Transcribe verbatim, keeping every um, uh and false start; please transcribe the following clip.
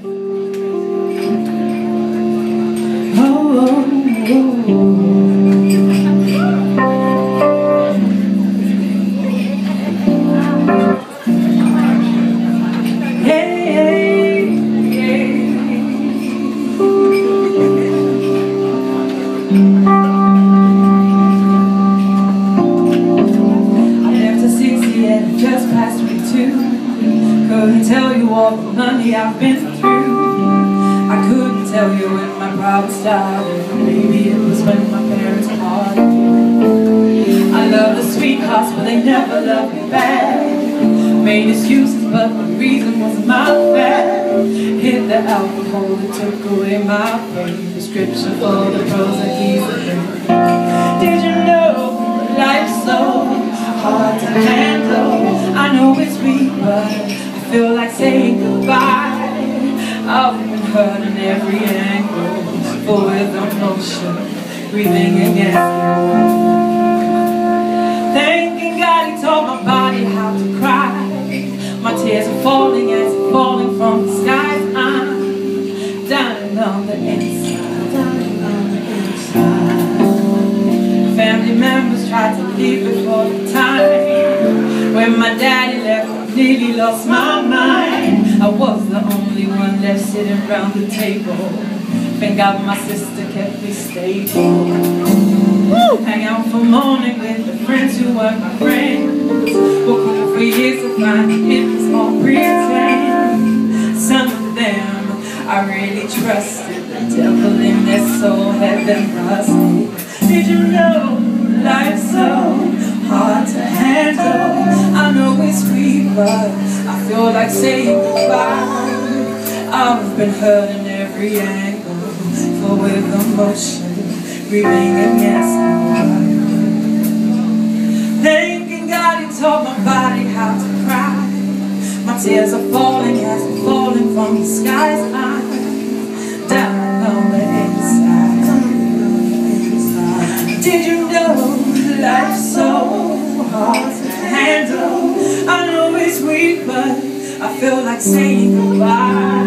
Just past me too. Couldn't tell you all the money I've been through. I couldn't tell you when my problem started. Maybe it was when my parents parted. I love the sweethearts, but they never loved me back. Made excuses, but the reason was my bad. Hit the alcohol that took away my pain. Prescription for the pros and keys of pain. Did you know life's so hard to handle? I know it's weak, but I feel like saying goodbye. I've been hurt in every angle, full with emotion, breathing against the wall. Thanking God He taught my body how to cry. My tears are falling as they're falling from the skies. I'm dying on the inside, dying on the inside. Family members tried to leave before the time. When my daddy left, I nearly lost my mind. I was the only one left sitting around the table. Thank God my sister kept me stable. Woo! Hang out for morning with the friends who weren't my friends. Were cool for years to find it was all pretend. Some of them I really trusted. The devil in their soul had them rusted. Did you know life's so hard to handle? I know it's weak, but I feel like saying goodbye. I've been hurt in every angle, full with emotion, breathing against the wall. Thanking God He taught my body how to cry. My tears are falling as they're falling from the skies. I'm down on the inside. Did you know life's so hard to handle? I know it's weak, but I feel like saying goodbye.